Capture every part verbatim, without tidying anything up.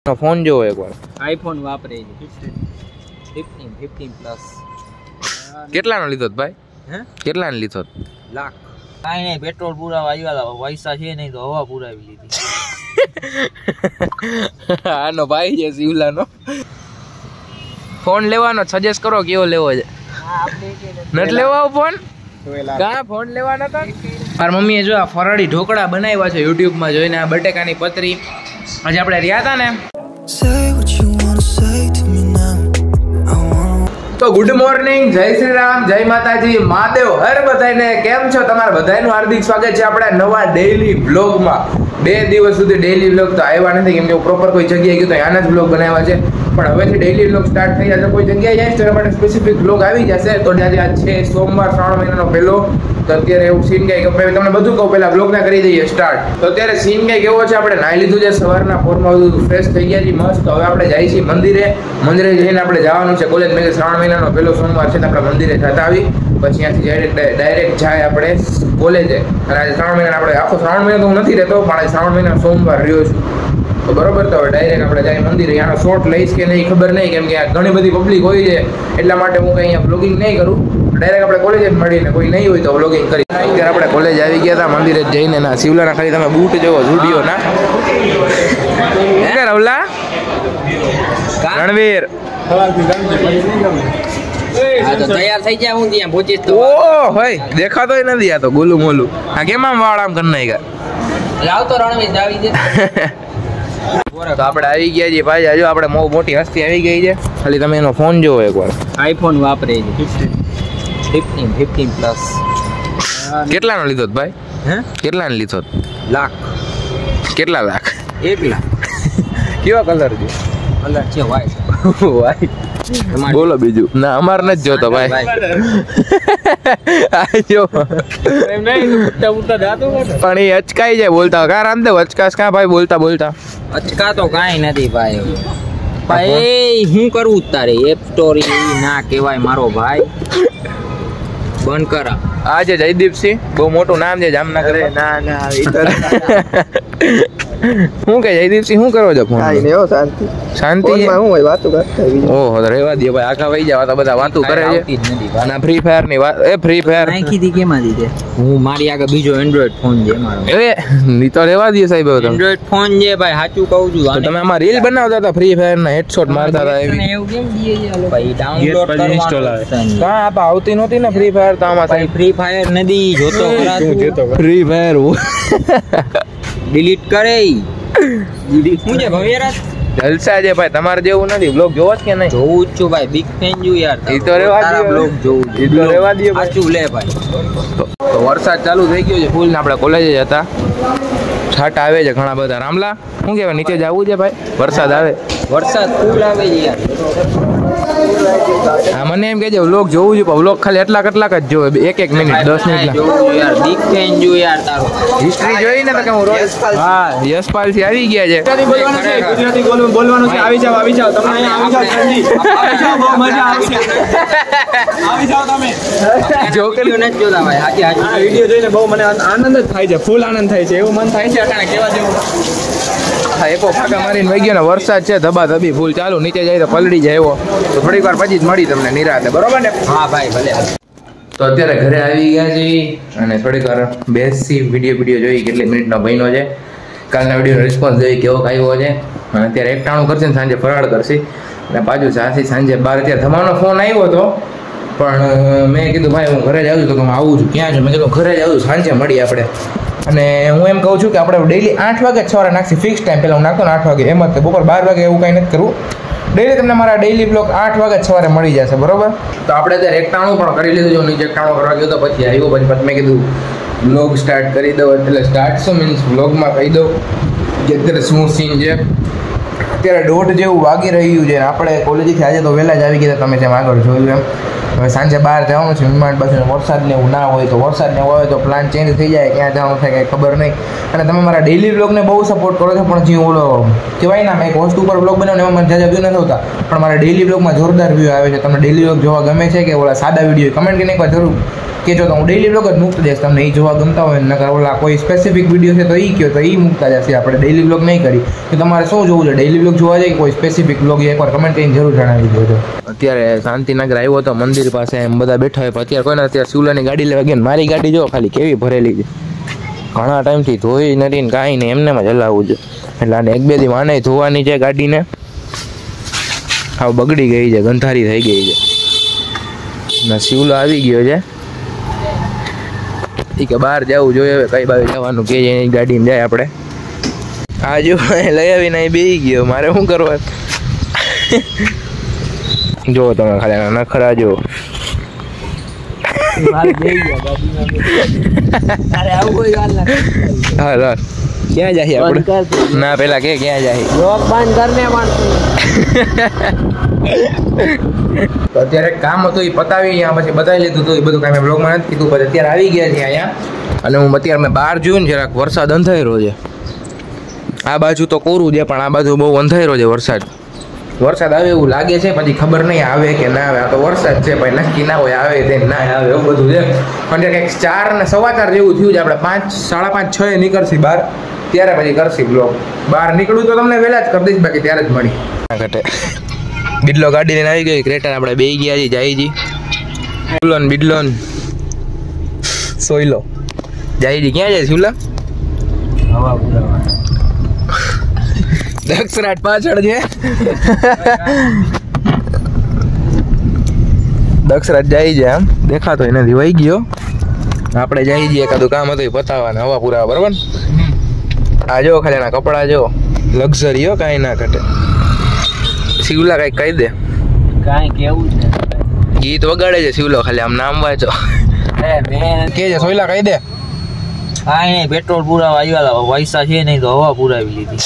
Phone જોવો એકવાર. IPhone વાપરે છે ફિફ્ટીન ફિફ્ટીન પ્લસ. કેટલાનો લીધો ભાઈ? હે કેટલાનો લીધો? લાખ. કાંઈ નહીં, પેટ્રોલ પુરાવા આવ્યા, પૈસા છે નહીં તો હવા પુરાવી લીધી. આનો ભાઈ છે શિવલાનો. ફોન લેવાનો સજેસ્ટ કરો, કેવો લેવો છે? નથી લેવો ફોન? કા ફોન લેવાનો તો? મારી મમ્મીએ જો આ ફરાળી ઢોકળા બનાવ્યા છે યુટ્યુબમાં જોઈને, આ બટેકાની પતરી. આજે આપણે રહ્યા હતા ને, તો ગુડ મોર્નિંગ, જય શ્રી રામ, જય માતાજી, મહાદેવ હર બધાને. કેમ છો? તમારા બધાનું હાર્દિક સ્વાગત છે આપણા નવા ડેઈલી વ્લોગમાં. બે દિવસ સુધી ડેઈલી વ્લોગ તો આવ્યા નથી, કેમ કે પ્રોપર કોઈ જગ્યાએ ગયું તો આના જ વ્લોગ બનાવ્યા છે. પણ હવેથી ડેઈલી વ્લોગ સ્ટાર્ટ થઈ જશે. કોઈ જગ્યાએ જાય તો એના માટે સ્પેસિફિક વ્લોગ આવી જશે. તો આજે આજ છે સોમવાર, શ્રાવણ મહિનાનો પહેલો. તો અત્યારે એવું સીન કઈ તમને બધું કહું, પહેલા બ્લોગ ના કરી દઈએ સ્ટાર્ટ. તો અત્યારે સીન કઈ કેવો છે, આપણે નાહી લીધું છે સવારના પોરમાં, બધું ફ્રેશ થઈ ગયા છે મસ્ત. હવે આપણે જઈએ છીએ મંદિરે. મંદિરે જઈને આપણે જવાનું છે કોલેજ. મેં શ્રાવણ મહિનાનો પહેલો સોમવાર છે તો આપણે મંદિરે જતા આવી, પછી ત્યાંથી ડાયરેક્ટ જાય આપણે કોલેજે. અને આજે શ્રાવણ મહિના આપણે આખો શ્રાવણ મહિનો તો હું નથી રહેતો, પણ આજે શ્રાવણ મહિના સોમવાર રહ્યો છું. તો બરોબર, તો ડાયરેક્ટ આપણે જાય મંદિરે. આનો શોર્ટ લઈશ કે નહીં ખબર નહીં, કેમ કે ઘણી બધી પબ્લિક હોય છે, એટલા માટે હું કંઈ અહીંયા બ્લોગિંગ નહીં કરું. ડાયરેક્ટ આપણે કોલેજ જ મળીને, કોઈ નહીં હોય તો બ્લોગિંગ કરી. અત્યારે આપણે કોલેજ આવી ગયા હતા, મંદિરે જઈને. ના શિવલાના ખાલી તમે બૂટ જોવો, જુડિયો ના રવલા રણવીર તૈયાર થઈ ગયા. હું ત્યાં પહોંચીશ તો ઓ હોય દેખાતોય નથી. આ તો ગોલું મોલું. આ કેમ આમ વાળ આમ કરી નાખ્યા? લાવતો રણવીર આવી દે. તો આપણે આવી ગયા છીએ ભાઈ. જો આપણે બહુ મોટી હસ્તી આવી ગઈ છે. ખાલી તમે એનો ફોન જોવો એકવાર. આઈફોન વાપરે છે ફિફ્ટીન ફિફ્ટીન પ્લસ. કેટલાનો લીધો ભાઈ? હે કેટલાનો લીધો? લાખ. કેટલા લાખ? એક લાખ. કેવા કલર છે? કલર છે વ્હાઈટ. વ્હાઈટ. બોલો બીજું. ના અમારે નથી જોતો ભાઈ. પણ એ અચકાઈ જાય બોલતા. કા રામદેવ અચકાશ કા ભાઈ બોલતા બોલતા? અચકા તો કાંઈ નથી ભાઈ. ભાઈ હું કરવું તારે? એપ સ્ટોરી ના કહેવાય મારો ભાઈ. બંધ કરા. આ છે જયદીપસિંહ, બહુ મોટું નામ છે જામનગર. ના ના શું કે જયદીપસિંહ, શું કરો છો? ફોન શાંતિ શાંતિ હું હોય વાતો કરતા. ઓહો રેવા દે ભાઈ, આખા વઈ જાવ તો બધા વાતો કરે છે. અને ફ્રી ફાયર ની વાત. એ ફ્રી ફાયર નાખી દી કેમાં દીધે? હું મારી આગળ બીજો એન્ડ્રોઈડ ફોન છે મારો. એ ની તો રેવા દે સાહેબ. એન્ડ્રોઈડ ફોન છે ભાઈ, સાચું કહું છું. તમે આમાં રીલ બનાવતા હતા ફ્રી ફાયર ના, હેડશોટ મારતા હતા એવી. એવું કેમ દીએ છે? ભાઈ ડાઉનલોડ કરવાનું. કા આપ આવતી નહોતી ને ફ્રી ફાયર? તો આમાં ભાઈ ફ્રી ફાયર નથી જોતો. ફ્રી ફાયર ડિલીટ કરે. હું છે ભવ્યરાજ જલસા છે ભાઈ. તમારે જેવું નથી. બ્લોગ જોવો જ કે નહીં? જોવું જ છું ભાઈ, બિગ ફેન છું યાર. એ તો રેવા દે બ્લોગ જોવું. એ તો રેવા દે સાચું લે ભાઈ. તો વરસાદ ચાલુ થઈ ગયો છે ફૂલ ને. આપણે કોલેજ જ હતા, છાંટા આવે છે ઘણા બધા. રામલા શું કહેવાય, નીચે જવું છે ભાઈ? વરસાદ આવે, વરસાદ ફૂલ આવે છે યાર. હા મને એમ કહેજો વ્લોગ જોવું છે, પણ વ્લોગ ખાલી એટલા કેટલાક જ જોવે, એક એક મિનિટ દસ મિનિટ યાર. બિગ ફેન છું યાર તારો. હિસ્ટ્રી જોઈ ને તો કે હું રોજ. હા યશપાલ થી આવી ગયા છે. ગુજરાતી બોલવાનું છે. આવી જાવ આવી જાવ તમે અહીંયા આવી જાવ જલ્દી. આવી જાવ, બહુ મજા આવશે. આવી જાવ તમે. જો કે નથી જોતા ભાઈ. હાજી હાજી આ વિડિયો જોઈને બહુ મને આનંદ જ થાય છે, ફૂલ આનંદ થાય છે. એવું મન થાય છે અટાણે કેવા જેવું. હા એકો ફાકા મારીને વહી ગયો ને. વરસાદ છે ધબા ધબી ફૂલ ચાલુ. નીચે જાય તો પલળી જાય એવો. તો થોડીક વાર પછી જ મળી તમને નિરાતે, બરોબર ને? હા ભાઈ ભલે. તો અત્યારે ઘરે આવી ગયા છે અને થોડીક વાર બેસી વિડીયો વિડીયો જોઈ કેટલી મિનિટનો બન્યો છે. કાલના વિડીયોનો રિસ્પોન્સ જોઈ કેવો આવ્યો છે. અને અત્યારે એકટાણું કરશે ને સાંજે ફરાળ કરશે. અને પાછું સાસી સાંજે બાર. અત્યારે તમારો ફોન આવ્યો હતો, પણ મેં કીધું ભાઈ હું ઘરે જ આવું છું. તો હું આવું છું. ક્યાં છું? મેં કીધું ઘરે જ આવું છું, સાંજે મળીએ આપણે. અને હું એમ કહું છું કે આપણે ડેઈલી આઠ વાગે સવારે નાખી, ફિક્સ ટાઈમ. પહેલાં હું નાખતો ને આઠ વાગે, એમ જ બપોર બાર વાગે એવું કાંઈ નથી કરવું. ડેઈલી તમને મારા ડેઈલી બ્લોગ આઠ વાગે સવારે મળી જશે, બરોબર? તો આપણે અત્યારે એકટાણું પણ કરી લીધું. જો નીચે એકટાણું કરવા ગયો તો પછી આવ્યો, પછી પછી મેં કીધું બ્લોગ સ્ટાર્ટ કરી દઉં. એટલે સ્ટાર્ટ શું મીન્સ બ્લોગમાં કહી દઉં કે અત્યારે શું સીન છે. અત્યારે દોઢ જેવું વાગી રહ્યું છે. આપણે કોલેજથી આજે તો વહેલા જ આવી ગયા, તમે જેમ આગળ જોયું એમ. હવે સાંજે બહાર જવાનું છે વિમાન પાછું. વરસાદ ને એવું ના હોય તો વરસાદ ને હોય તો પ્લાન ચેન્જ થઈ જાય, ક્યાં જવાનું થાય કંઈ ખબર નહીં. અને તમે મારા ડેઈલી બ્લોગને બહુ સપોર્ટ કરો છો, પણ જે ઓલો કહેવાય ને, મેં એક વસ્તુ ઉપર બ્લોગ બનાવ્યો એમાં મને જાજા વ્યૂ નથી આવતા, પણ મારા ડેઈલી બ્લોગમાં જોરદાર વ્યૂ આવે છે. તમને ડેઈલી બ્લોગ જોવા ગમે છે કે ઓલા સાદા વિડીયો? કમેન્ટ કરીને એકવાર જરૂર કહેજો તો હું ડેલી બ્લોગ જ મૂકતો જઈશ તમને એ જોવા ગમતા હોય નકર ઓલા કોઈ સ્પેસિફિક વિડીયો છે તો એ કહો તો એ મૂકતા જશે આપણે ડેલી બ્લોગ નહીં કરી કે તમારે શું જોવું છે ડેલી બ્લોગ જોવા જાય કોઈ સ્પેસિફિક બ્લોગ એકવાર કમેન્ટ કરીને જરૂર જણાવી દેજો અત્યારે શાંતિનગર આવ્યો તો મંદિર પાસે એમ બધા બેઠા હોય પણ અત્યારે કોઈને અત્યારે શિવલાની ગાડી લેવા ગયા મારી ગાડી જો ખાલી કેવી ભરેલી છે ઘણા ટાઈમથી ધોઈ નથી ને કાંઈ નહીં એમને જ હલાવવું છે એટલે આને એક બે દી માને ધોવાની છે ગાડીને હા બગડી ગઈ છે ગંધારી થઈ ગઈ છે ના શિવલો આવી ગયો છે એ કે બહાર જવું જોઈએ હવે કઈ બાજુ જવાનું કે એની ગાડીમાં જાય આપણે આ જો લઈ આવીને અહીં બેસી ગયો મારે શું કરવા જો તમે ખાલી નખરા જો હા હા ક્યાં જાય આપણે ના પેલા કે ક્યાં જાય તો અત્યારે કામ હતું એ પતાવી અહીંયા પછી બતાવી લીધું હતું એ બધું કાંઈ મેં બ્લોગમાં નથી કીધું પછી અત્યારે આવી ગયા છે અહીંયા અને હું અત્યારે મેં બહાર જોયું ને જરાક વરસાદ અંધાર્યો છે આ બાજુ તો કોરું છે પણ આ બાજુ બહુ અંધાર્યો છે વરસાદ વરસાદ આવે એવું લાગે છે પછી ખબર નહીં આવે કે ના આવે આ તો વરસાદ છે ભાઈ નક્કી ના હોય આવે તે ના આવે એવું બધું છે પણ કંઈક ચાર ને સવા ચાર જેવું થયું છે આપણે પાંચ સાડા પાંચ છ એ નીકળશી બહાર ત્યારે પછી કરશી બ્લોગ બહાર નીકળું તો તમને વહેલા જ કરી દઈશ બાકી ત્યારે જ મળી ઘટે બિડલો ગાડી લઈને આવી ગઈ ક્રેટા આપણે બે ગયા છીએ જાયજી બિડલોન બિડલોન સોયલો જાયજી ક્યાં જાય સુલા હવા પુરાવા દક્ષરાટ પાછળ છે દક્ષરાટ જાય છે આમ દેખાતો નથી વહી ગયો આપણે જઈ જઈએ એકાદું કામ હતું એ પતાવવાના હવા પુરાવા બરાબર આ જો ખાલી એના કપડા જો લક્ઝરી હો કાંઈ ના ઘટે શિવલા કઈક કહી દે કાંઈ કેવું છે ગીત વગાડે છે શિવલો ખાલી આમ નામ વાંચો કે છે સોયલા કહી દે કાંઈ નહીં પેટ્રોલ પુરાવા આવ્યા પૈસા છે નહીં તો હવા પુરાવી લીધી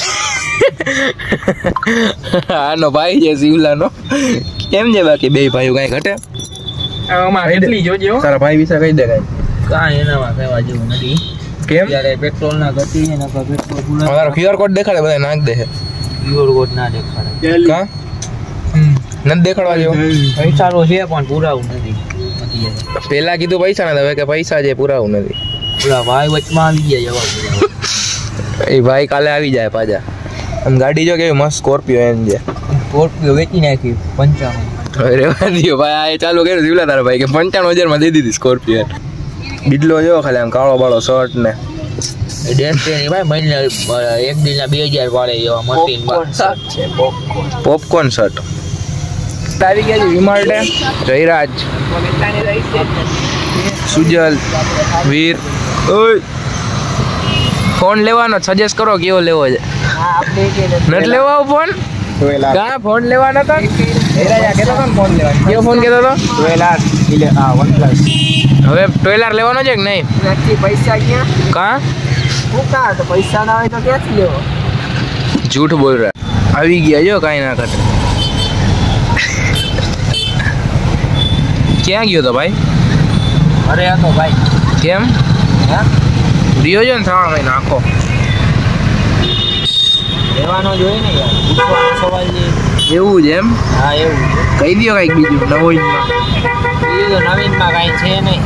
આનો ભાઈ છે શિવલાનો કેમ છે બાકી બે ભાઈઓ કઈ ઘટે એટલી જોજો તારા ભાઈ વિશે કહી દે કઈ કાંઈ એનામાં કહેવા જેવું નથી કેમ ત્યારે પેટ્રોલ ના ગતિ છે ને પેટ્રોલ પુરાવા મારો ક્યુઆર કોડ દેખાડે બધા નાખ દે ક્યુઆર કોડ ના દેખાડે કા નથી દેખાડવા જેવો પૈસા તો છે પણ પુરાવું નથી પેલા કીધું પૈસા ના હવે કે પૈસા છે પુરાવું નથી પૂરા ભાઈ વચમાં આવી ગયા જવા પુરાવા એ ભાઈ કાલે આવી જાય પાછા આમ ગાડી જો કેવી મસ્ત સ્કોર્પિયો એમ છે સ્કોર્પિયો વેચી નાખી પંચાવન હવે રેવા દો ભાઈ આ ચાલુ કર્યું જીવલા તારા ભાઈ કે પંચાણું હજાર માં દઈ દીધી સ્કોર્પિયો બિડલો જો ખાલી આમ કાળો બાળો શર્ટ ને ડેન્ટ ની ભાઈ મહિને એક દિન ના બે હજાર વાળે એવા મશીન પોપકોર્ન શર્ટ આવી ગયા છે વિમાલટે જયરાજ સુજલ વીર ઓય ફોન લેવાનો સજેસ્ટ કરો કેવો લેવો છે નથી લેવો ફોન કા ફોન લેવાનો તો ફોન લેવાનો કેવો ફોન કહેતો હતો હવે ટ્વેલર લેવાનો છે કે નહીં પૈસા ક્યાં કા કા તો પૈસા ના હોય તો ક્યાંથી લેવો झूठ बोल रहा है આવી ગયા જો કાંઈ ના કરે ક્યાં ગયો તો ભાઈ અરે હતો ભાઈ કેમ રિયો છે ને ત્રણ મહિના આખો લેવાનો જોઈએ ને યાર પૂછવાનો સવાલ છે એવું છે એમ હા એવું કહી દો કંઈક બીજું નવીનમાં બીજું તો નવીનમાં કાંઈ છે નહીં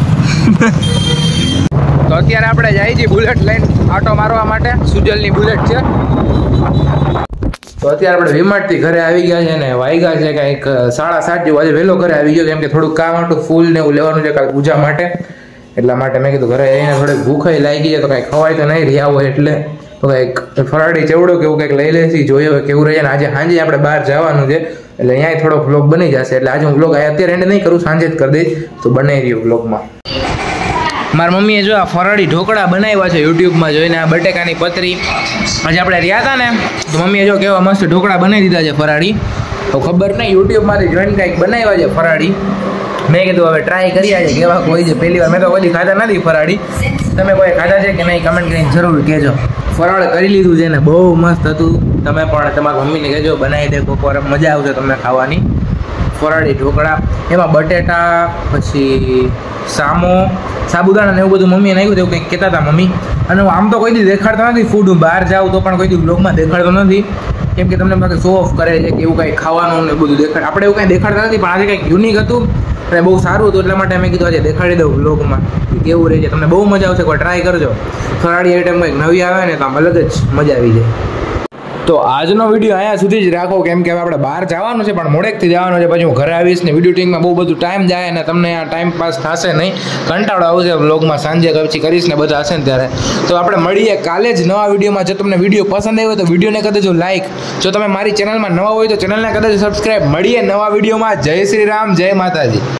તો અત્યારે આપણે જાય છીએ બુલેટ લઈને આટો મારવા માટે સુજલની બુલેટ છે તો અત્યારે આપણે વિમાટથી ઘરે આવી ગયા છે ને વાગ્યા છે કંઈક સાડા સાત જેવું આજે વહેલો ઘરે આવી ગયો કેમ કે થોડુંક કામ હતું ફૂલ ને એવું લેવાનું છે કાલે પૂજા માટે એટલા માટે મેં કીધું ઘરે આવીને થોડીક ભૂખાઈ લાગી છે તો કંઈક ખવાય તો નહીં રહ્યા હોય એટલે તો કંઈક ફરાળી ચેવડો કે એવું કંઈક લઈ લેશી જોઈએ હવે કેવું રહે ને આજે સાંજે આપણે બહાર જવાનું છે એટલે અહીંયા થોડો વ્લોગ બની જશે એટલે આજે હું વ્લોગ અત્યારે એન્ડ નહીં કરું સાંજે જ કરી દઈશ તો બનાવી રહ્યો વ્લોગમાં મારી મમ્મીએ જો આ ફરાળી ઢોકળા બનાવ્યા છે યુટ્યુબમાં જોઈને આ બટેકાની પતરી આજે આપણે રહ્યા હતા ને તો મમ્મીએ જો કેવા મસ્ત ઢોકળા બનાવી દીધા છે ફરાળી તો ખબર નહીં યુટ્યુબમાંથી જોઈને કંઈક બનાવ્યા છે ફરાળી મેં કીધું હવે ટ્રાય કર્યા છે કેવા કોઈ છે પહેલી વાર મેં તો કોઈ ખાધા નથી ફરાળી તમે કોઈ ખાધા છે કે નહીં કમેન્ટ કરીને જરૂર કહેજો ફરાળ કરી લીધું છે ને બહુ મસ્ત હતું તમે પણ તમારા મમ્મીને કહેજો બનાવી દે કોઈક વાર મજા આવશે તમને ખાવાની ફરાળી ઢોકળા એમાં બટેટા પછી સામો સાબુદાણા ને એવું બધું મમ્મીએ નાખ્યું હતું, એવું કંઈક કહેતા હતા મમ્મી. અને હું આમ તો કોઈ દી દેખાડતો નથી ફૂડ, હું બહાર જાઉં તો પણ કોઈ દી બ્લોગમાં દેખાડતો નથી, કેમ કે તમને બાકી શો ઓફ કરે છે કે એવું કાંઈ ખાવાનું ને બધું દેખાડ, આપણે એવું કાંઈ દેખાડતા નથી. પણ આજે કંઈક યુનિક હતું અને બહુ સારું હતું, એટલા માટે મેં કીધું આજે દેખાડી દઉં બ્લોગમાં કેવું રહે છે. તમને બહુ મજા આવશે, કોઈ ટ્રાય કરજો. ફરાળી આઈટમ કંઈક નવી આવે ને તો આમ અલગ જ મજા આવી જાય. તો આજનો વિડીયો અહીંયા સુધી જ રાખો, કેમ કે હવે આપણે બહાર જવાનું છે પણ મોડેકથી જવાનું છે, પછી હું ઘરે આવીશ ને વિડીયો ટિંગમાં બહુ બધું ટાઈમ જાય અને તમને આ ટાઈમ પાસ થશે નહીં, કંટાળો આવશે બ્લોગમાં, સાંજે પછી કરીશ ને બધા હશે ને ત્યારે. તો આપણે મળીએ કાલે જ નવા વિડીયોમાં. જો તમને વિડીયો પસંદ આવ્યો તો વિડીયોને કરી દેજો લાઈક. જો તમે મારી ચેનલમાં નવા હોય તો ચેનલને કરી દેજો સબસ્ક્રાઈબ. મળીએ નવા વિડીયોમાં. જય શ્રી રામ, જય માતાજી.